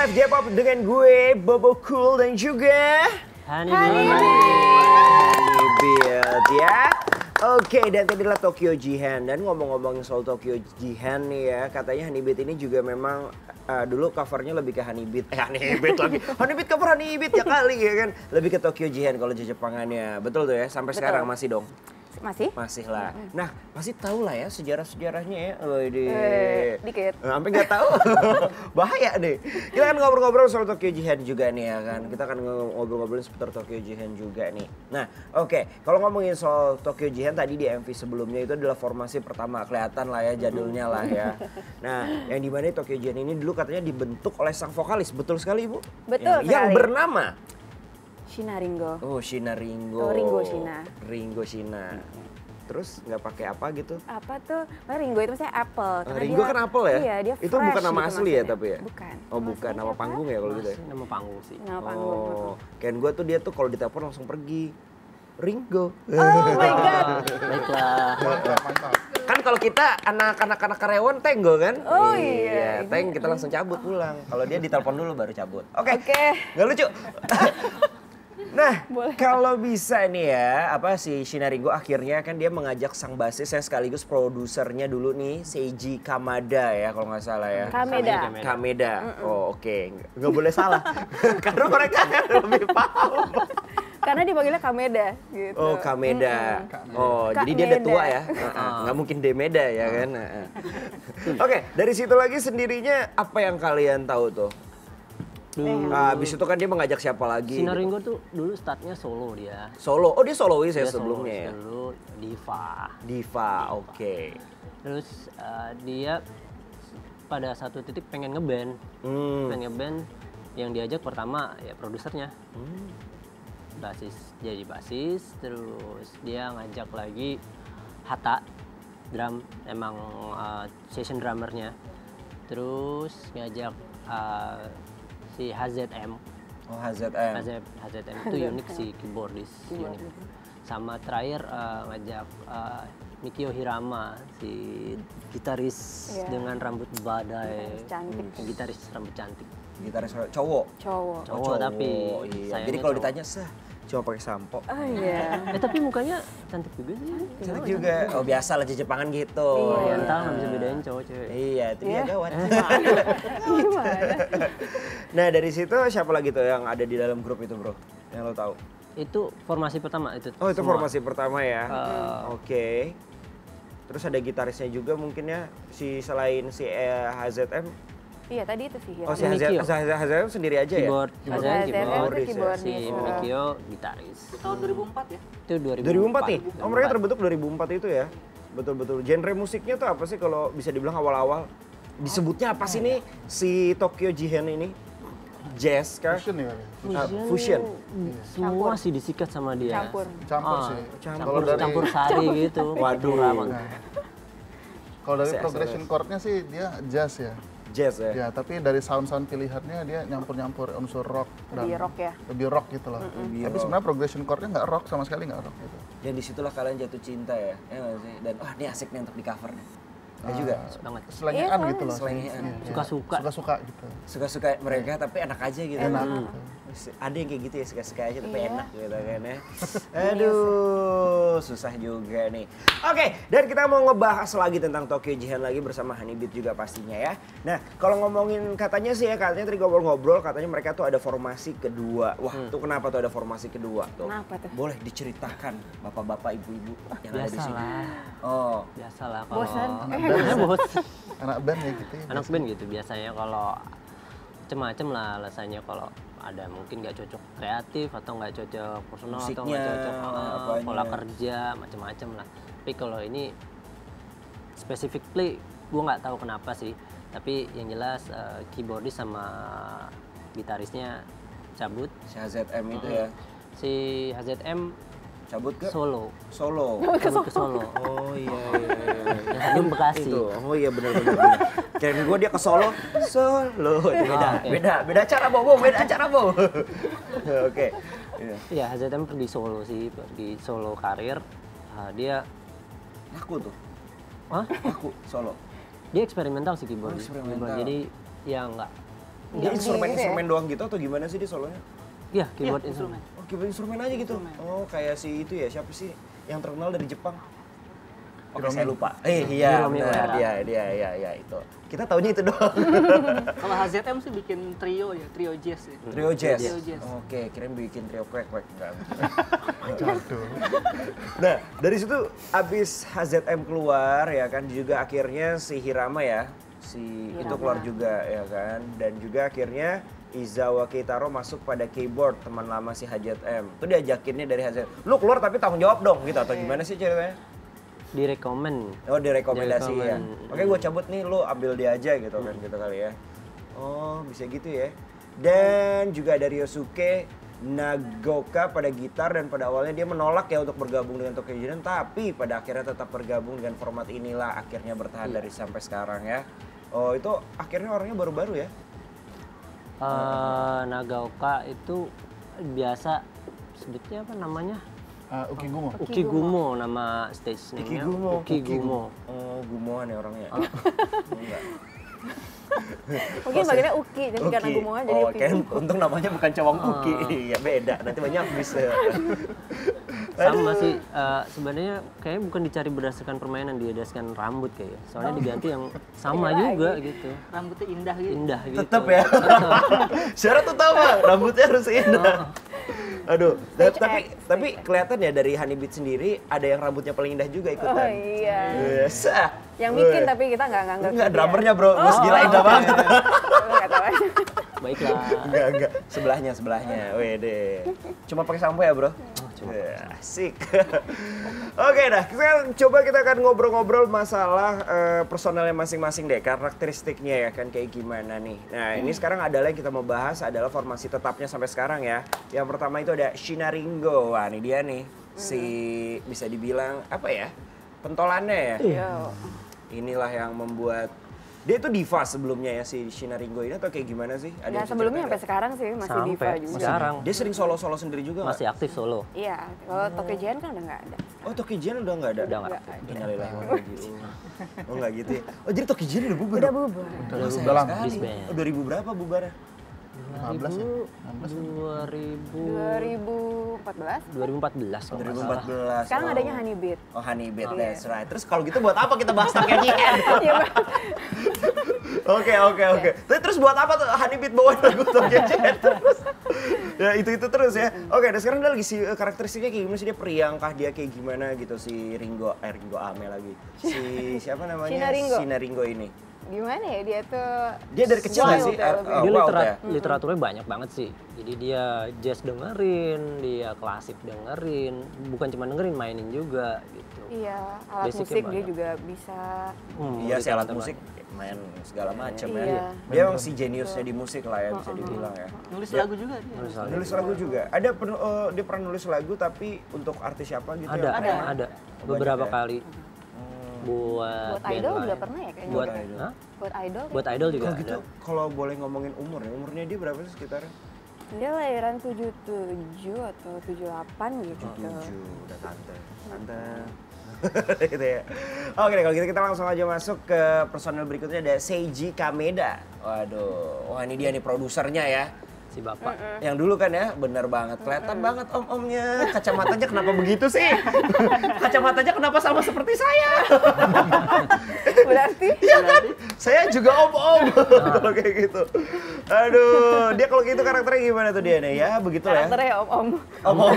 Live J-Pop dengan gue, Bobo Cool dan juga Honeybit ya. Oke, dan tadi adalah Tokyo Jihan. Dan ngomong-ngomongin soal Tokyo Jihan nih ya, katanya Honeybit ini juga memang dulu covernya lebih ke Honeybit. Honeybit lagi. Honeybit cover Honeybit ya kali ya kan. Lebih ke Tokyo Jihan kalau Jepangannya. Betul tuh ya, sampai sekarang masih dong? Masih? Masih lah. Nah, pasti tahu lah ya sejarah-sejarahnya ya. Dikit. Sampai nggak tahu. Bahaya deh. Kita kan ngobrol-ngobrol soal Tokyo Jihan juga nih ya kan. Kita kan ngobrol-ngobrolin seputar Tokyo Jihan juga nih. Nah, oke. Kalau ngomongin soal Tokyo Jihan tadi di MV sebelumnya itu adalah formasi pertama. Kelihatan lah ya jadulnya lah ya. Nah, yang dimana Tokyo Jihan ini dulu katanya dibentuk oleh sang vokalis. Betul sekali, Ibu? Betul sekali. Yang bernama? Shina Ringo. Oh, Shina Ringo. Oh, Ringo Shina. Ringo Shina. Terus nggak pakai apa gitu? Apa tuh? Nah, Ringo itu maksudnya apple. Ringo kan apple ya? Iya, dia itu bukan nama gitu asli ya tapi ya? Bukan. Oh bukan, nama panggung ya kalau gitu ya? Nama panggung sih. Nama panggung. Oh, kayak gue tuh dia tuh kalau ditelepon langsung pergi. Ringo. Oh my God. Baiklah. Mantap. Kan kalau kita anak karyawan tenggo kan? Oh iya. Teng kita langsung cabut pulang. Kalau dia ditelepon dulu baru cabut. Oke. Oke. Nggak lucu. Nah, kalau bisa nih ya, apa si Shina Ringo akhirnya kan dia mengajak sang basis yang sekaligus produsernya dulu nih, Seiji Kamada ya kalau nggak salah ya. Kameda. Oh oke, nggak boleh salah. Karena mereka lebih paham. Karena dipanggilnya Kameda gitu. Oh Kameda. Oh Kak jadi dia udah Meda. tua ya. Nggak mungkin Demeda ya kan. Oke, dari situ lagi sendirinya apa yang kalian tahu tuh? Habis itu kan dia mengajak siapa lagi? Shina Ringo tuh dulu startnya solo dia. Solo. Oh dia solois ya Dia sebelumnya ya. Dulu Diva, oke. Terus dia pada satu titik pengen ngeband. Pengen ngeband yang diajak pertama ya produsernya. Jadi basis, terus dia ngajak lagi Hata, drum emang session drummernya. Terus ngajak si HZM. Oh HZM. HZM itu unik sih, keyboardis unik. Sama terakhir ngajak Mikio Hirama, si gitaris dengan rambut badai. Cantik. Gitaris rambut cantik. Gitaris cowok. Cowok. Tapi iya. sayangnya Jadi kalau cowok. ditanya cuma pakai sampo. Oh iya. Tapi mukanya cantik juga sih. Cantik juga. Oh biasa lah Jepangan gitu. Oriental nggak bisa bedain cowok cewek. Iya, itu dia gawat. Gimana? Nah dari situ siapa lagi tuh yang ada di dalam grup itu bro? Yang lo tahu? Itu formasi pertama itu. Oh itu semua. formasi pertama ya. Oke. Terus ada gitarisnya juga mungkin ya selain si HZM. Iya tadi itu sih. Oh si HZM sendiri aja ya? Keyboard, keyboard. si Mikio gitaris. Tahun 2004 ya? Itu 2004 nih? Oh mereka terbentuk 2004 itu ya? Betul-betul. Genre musiknya tuh apa sih kalau bisa dibilang awal-awal? Disebutnya apa sih nih si Tokyo Jihan ini? Jazz kah? Fusion ya? Fusion. Semua sih disikat sama dia. Campur sih. Campur sari gitu. Waduh. Kalau dari progression chordnya sih dia jazz ya. Jazz ya? Ya, tapi dari sound-sound pilihannya dia nyampur-nyampur unsur rock dan Lebih rock ya? lebih rock gitu loh. Tapi sebenarnya progression chordnya nggak rock sama sekali nggak rock gitu. Dan disitulah kalian jatuh cinta ya? Ya nggak sih? Dan ini asik nih untuk di cover nih. Ya juga? Banget. Selengean gitu loh. Selengean. Suka-suka. Suka-suka gitu. Suka-suka mereka tapi enak aja gitu. Enak gitu. Ada yang kayak gitu ya suka-suka aja tapi enak gitu kan ya. Aduh, susah juga nih. Oke, dan kita mau ngebahas lagi tentang Tokyo Jihan lagi bersama Honeybit juga pastinya ya. Nah, kalau ngomongin katanya sih ya, katanya tadi ngobrol-ngobrol katanya mereka tuh ada formasi kedua. Wah, tuh kenapa tuh ada formasi kedua tuh? Kenapa tuh? Boleh diceritakan bapak-bapak, ibu-ibu yang ada di sini. Biasalah. Oh, Biasalah kalau Bosan? Anak band ya gitu ya. anak band gitu biasanya kalau macem-macem lah alasannya kalau ada mungkin nggak cocok kreatif atau nggak cocok personal atau nggak Musiknya, cocok apanya. pola kerja macem-macem lah. Tapi kalau ini specifically gue nggak tahu kenapa sih. Tapi yang jelas keyboardis sama gitarisnya cabut. si HZM itu ya. Si HZM Cabut ke solo. Cabut ke Solo. Oh iya. Yang Bekasi. Itu. Oh iya benar. Kirain gue dia ke Solo. Itu beda. Oke. Beda cara Bobo, beda cara Bobo. Oke. Iya. Iya, HZM pergi solo sih, pergi solo karir. Dia Laku tuh. Hah? Laku solo. Dia eksperimental sih keyboard. Oh, eksperimental. Jadi ya nggak Dia Yang instrumen doang gitu atau gimana sih dia solonya? Iya, keyboard Iya, instrumen. Oh, keyboard instrumen aja gitu. Instrumen. Oh, kayak si itu ya, siapa sih yang terkenal dari Jepang? Oke, Hiromi. saya lupa. Iya, Hiromi benar. Uehara. Dia itu. Kita taunya itu doang. Kalau HZM sih bikin trio ya, trio jazz ya. Trio jazz. Trio jazz. Oke, kirain bikin trio kwek-kwek. Enggak. Aduh. Nah, dari situ abis HZM keluar ya kan, juga akhirnya si Hirama ya, si itu Hirama. keluar juga ya kan, dan juga akhirnya Izawa Keitaro masuk pada keyboard, teman lama si HZM. Itu diajakinnya dari HZM, lu keluar tapi tanggung jawab dong gitu, atau gimana sih ceritanya? Direkomen. Oh, direkomendasi ya. Direkomen. Oke, gue cabut nih, lu ambil dia aja gitu kan, gitu kali ya. Oh, bisa gitu ya. Dan juga ada Ryosuke Nagoka pada gitar, dan pada awalnya dia menolak ya untuk bergabung dengan Tokyo Jihen, tapi pada akhirnya tetap bergabung dengan format inilah, akhirnya bertahan dari sampai sekarang ya. Oh, itu akhirnya orangnya baru-baru ya? Nagaoka itu biasa sebutnya apa namanya? Ukigumo. Ukigumo nama stage name-nya. Ukigumo. Oh, gumoan ya orangnya. Enggak. Mungkin bagiannya Uki, jadi karena Uki. gumoan jadi Oh, Uki. kan untung namanya bukan cowong Uki. Iya, beda. Nanti banyak bisa. Sama sih, sebenarnya kayaknya bukan dicari berdasarkan permainan, didasarkan rambut kayaknya. Soalnya diganti yang sama juga gitu. Rambutnya indah gitu. Indah gitu. Tetap ya. Syarat utama, rambutnya harus indah. Aduh, tapi kelihatan ya dari Honeybeat sendiri ada yang rambutnya paling indah juga Oh ikutan. iya. Yes. Yang bikin tapi kita nggak nganggap. Enggak, drummernya bro, mus gila indah banget. Nggak tahu aja. Baiklah. Enggak. Sebelahnya. Wede. Cuma pakai sampo ya bro? Asik. Oke dah, sekarang coba kita akan ngobrol-ngobrol masalah personelnya masing-masing deh, karakteristiknya ya kan kayak gimana nih. Nah ini sekarang adalah yang kita mau bahas adalah formasi tetapnya sampai sekarang ya. Yang pertama itu ada Shina Ringo, wah ini dia nih, si bisa dibilang apa ya, pentolannya ya. Yo. Inilah yang membuat, dia itu diva sebelumnya ya si Shina Ringo ini atau kayak gimana sih? Ada Ya yang sebelumnya cerita sampai sekarang sih masih Sampai diva juga. sekarang. nggak? Dia sering solo-solo sendiri juga nggak? Masih aktif solo. Iya, kalau Tokyo Jihen kan udah nggak ada. Oh Tokyo Jihen udah nggak ada? Udah nggak Nggak aktif. ada. Innalillahi wa inna ilaihi raji'un. Oh nggak gitu ya? Oh jadi Tokyo Jihen udah bubar? Udah bubar. Udah lama. Disband. Oh 2000 berapa bubarnya? 15 ya? 2014 2014. kalau nggak salah. 2014. Sekarang oh. adanya Honeybeat. Oh Honeybeat, that's right. Terus kalau gitu buat apa kita bahas Tokyo Jihen? Iya, Bang. Oke. Terus buat apa tuh Honeybeat bawa lagu Tokyo Jihen terus? Ya itu terus ya. Oke, dan sekarang dia lagi si karakteristiknya kayak gimana sih, dia periang kah, dia kayak gimana gitu si Ringo Ame lagi. Si siapa namanya? Shina Ringo. Shina Ringo ini. Gimana ya dia tuh? Dia dari kecil nggak wild sih? ya, lebih. Dia Wild ya? literaturnya banyak banget sih. Jadi dia jazz dengerin, dia klasik dengerin, bukan cuma dengerin, mainin juga gitu. Iya, alat Basicnya musik dia banyak. juga bisa. Iya sih, alat literatur musik main segala macam Iya. ya. Dia emang si jeniusnya di musik lah ya bisa dibilang ya. Nulis lagu juga dia. Nulis lagu juga. Ada dia pernah nulis lagu tapi untuk artis siapa gitu? Ada, ya? ada. Beberapa ya? kali. Buat Buat band idol lain. juga pernah ya kayaknya. Buat, Idol. hah? Buat idol. Buat idol juga Kalau ada. gitu, kalau boleh ngomongin umurnya dia berapa sih sekitarnya? Dia lahiran 77 atau 78 gitu. 7, udah tante. Gitu ya. Oke deh, kalau gitu kita langsung aja masuk ke personel berikutnya, ada Seiji Kameda. Waduh, wah ini dia nih produsernya ya. Si bapak. Yang dulu kan ya, bener banget. Kelihatan banget om-omnya. Kacamatanya kenapa begitu sih? Kacamatanya kenapa sama seperti saya? Berarti Iya kan? Saya juga om-om. Kalau kayak gitu. Aduh, dia kalau gitu karakternya gimana tuh dia nih? Ya begitulah ya. karakternya om-om. Om-om.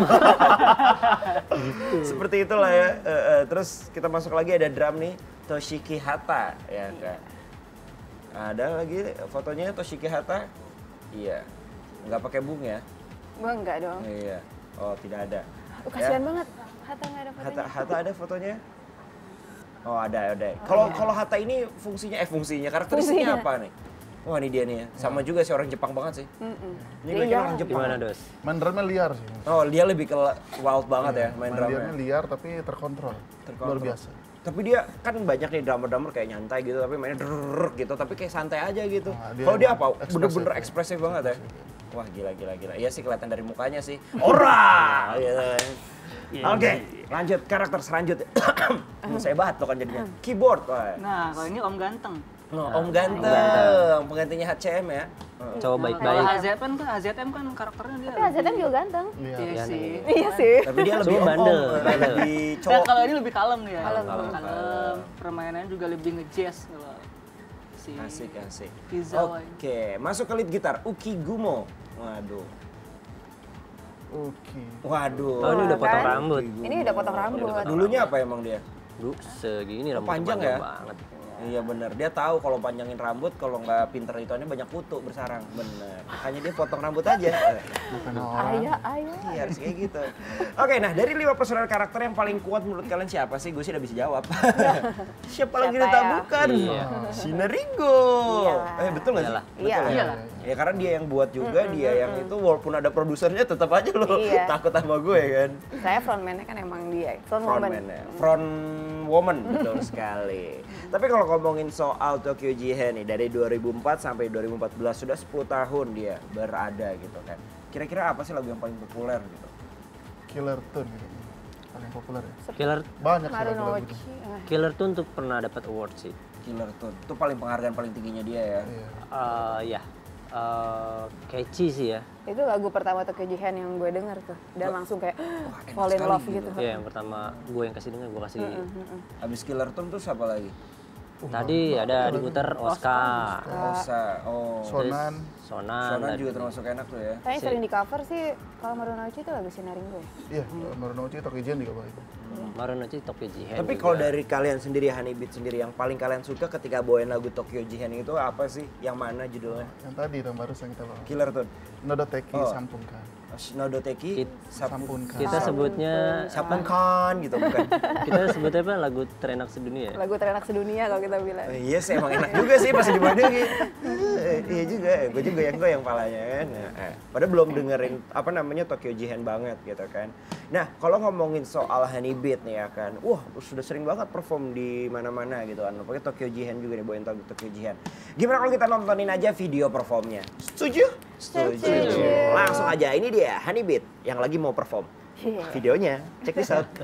Seperti itulah ya. Terus kita masuk lagi, ada drum nih, Toshiki Hata ya kan. Ada lagi fotonya Toshiki Hata. Iya. Nggak pakai bung ya? Wah enggak dong. Iya. Oh, tidak ada. Kasihan banget. Hatta nggak ada fotonya. Hata ada fotonya? Oh, ada. Kalau Hata ini fungsinya karakteristiknya apa nih? Wah, ini dia nih ya. Sama juga sih, orang Jepang banget sih. Ini Dia kayaknya orang Jepang. Gimana, Dos? Main drumnya liar sih. Oh, dia lebih ke wild banget ya main drumnya. Drumnya liar tapi terkontrol. Luar biasa. Tapi dia kan banyak nih drummer kayak nyantai gitu, tapi mainnya drrrr gitu, tapi kayak santai aja gitu. Nah, dia Kalau dia apa? ekspresif. Bener-bener ekspresif banget ya. Wah gila. Iya sih kelihatan dari mukanya sih. Ora! Gitu. Oke, lanjut karakter selanjutnya. Saya batuk kan jadinya. Keyboard. Wah. Nah, kalau ini Om Ganteng. Om Ganteng, penggantinya HCM ya. cowok Kalau baik-baik. HZM kan karakternya dia. Tapi HZM juga ganteng. Iya. Iya Iya, sih. Iya sih. Tapi dia lebih Cuma bandel, bandel. lebih Nah, cowok. kalau ini lebih kalem ya. Kalem. Kalem. Permainannya juga lebih nge-jazz kalau si Asik, asik. Kizawa. Oke, masuk ke lead gitar, Uki Gumo. Waduh. Oke. Waduh. Oh, ini udah potong Kan? rambut. Ini udah potong rambut. Dulunya apa emang dia? Dulu segini rambut panjang ya? banget. Iya bener, dia tahu kalau panjangin rambut, kalau nggak pinter ituannya banyak kutu bersarang. Bener, makanya dia potong rambut aja. Bukan orang. Ayah. Iya harus kayak gitu. Oke, nah dari 5 personel karakter yang paling kuat menurut kalian siapa sih? Gue sih udah bisa jawab. Siapa lagi Siapa kita ya? bukan? Iya. Ringo. Iyalah. Betul nggak sih? Iyalah. Betul ya? Iyalah. Ya karena dia yang buat juga, dia yang itu walaupun ada produsernya tetap aja loh Iya. takut sama gue kan. Saya frontman-nya kan emang dia. Frontwoman. Frontman-nya. Front woman, betul sekali. Tapi kalau ngomongin soal Tokyo Jihen nih, dari 2004 sampai 2014, sudah 10 tahun dia berada gitu kan. Kira-kira apa sih lagu yang paling populer gitu? Killer Tune gitu. Paling populer ya. Killer Banyak sih lagu-lagu Marunouchi. gitu. Killer tuh untuk pernah dapat award sih. Killer Tune. Itu paling penghargaan paling tingginya dia ya. Iya. Ya, catchy sih ya. Itu lagu pertama Tokyo Jihen yang gue denger tuh. Dan langsung kayak enak fall in sekali love gitu. gitu. Iya, yang pertama gue yang kasih dengar, gue kasih. Habis Killer Tune tuh siapa lagi? Tadi ada diputar Oscar, Rosa. Oh. Sonan. Sonan, Sonan dan- juga termasuk enak tuh ya. Tapi sering di cover sih kalau Marunouchi itu lagu Sinaringo. Iya, Marunouchi Tokyo Jihen juga baik. Marunouchi Tokyo Jihen. Tapi juga. kalau dari kalian sendiri, Honeybeat sendiri, yang paling kalian suka ketika bawain lagu Tokyo Jihen itu apa sih? Yang mana judulnya? Yang tadi yang barusan kita bawa. Killer Tune. Nodoteki Oh. Sampunkan. Nodoteki, Sampunkan. kita sebutnya Sapunkan gitu bukan? kita sebutnya apa, lagu terenak sedunia ya? Lagu terenak sedunia kalau kita bilang. Iya sih emang enak juga sih pas dimainin gitu. Iya juga, gue juga yang goyang palanya kan. Padahal belum dengerin apa namanya Tokyo Jihen banget gitu kan. Nah kalau ngomongin soal Honeybeat nih ya kan, wah sudah sering banget perform di mana-mana gitu kan. Pokoknya Tokyo Jihen juga nih, bawain Tokyo Jihen. Gimana kalau kita nontonin aja video performnya? Setuju? Setuju. Langsung aja, ini dia Honeybeat yang lagi mau perform. Iya. Videonya, check this out.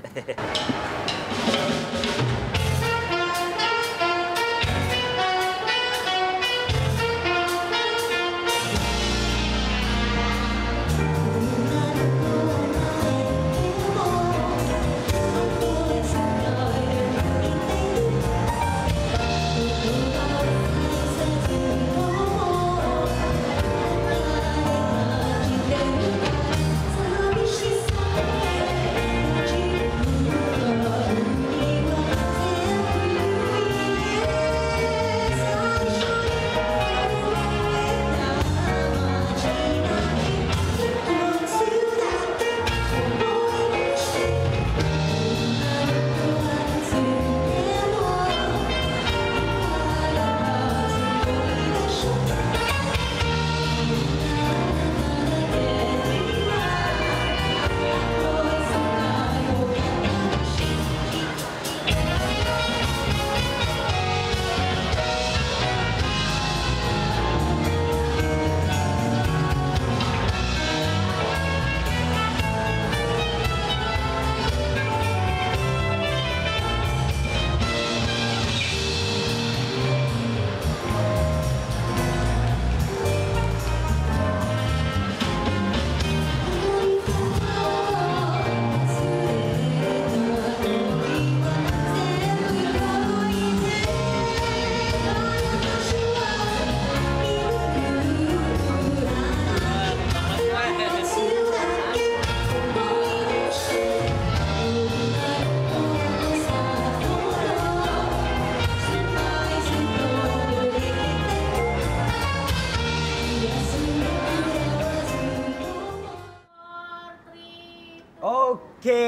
Oke,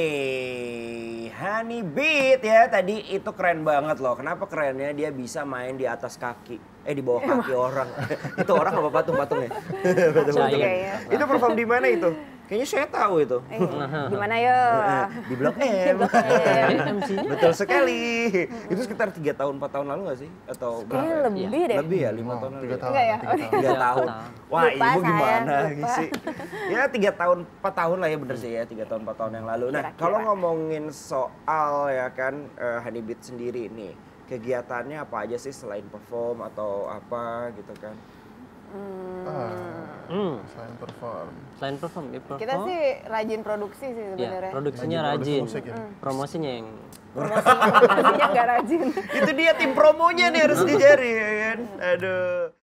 Honeybeat ya tadi itu keren banget loh. Kenapa kerennya? Dia bisa main di atas kaki, di bawah kaki orang. Itu orang apa patung-patung ya? Patung-patung. Iya, iya. Itu perform di mana itu? Kayaknya saya tahu itu. Di mana ya? Di Blok M. Betul sekali. Itu sekitar 3 tahun 4 tahun lalu nggak sih? Atau Kayaknya berapa? lebih deh. Lebih ya, 5 tahun lalu. 3 ya? tahun. Enggak ya? 3 tahun. 3 tahun. Wah, Lupa ibu saya, gimana lupa. sih? Ya 3 tahun, 4 tahun lah ya bener sih ya, 3 tahun 4 tahun yang lalu. Nah, Kira-kira. kalau ngomongin soal ya kan Honeybeat sendiri nih, kegiatannya apa aja sih selain perform atau apa gitu kan? Selain perform. Selain perform, ya perform. Kita sih rajin produksi sih Ya, sebenarnya. produksinya Rajin produksi rajin, musik ya. promosinya yang Promosinya nggak rajin. Itu dia tim promonya nih harus dicari ya kan. Aduh.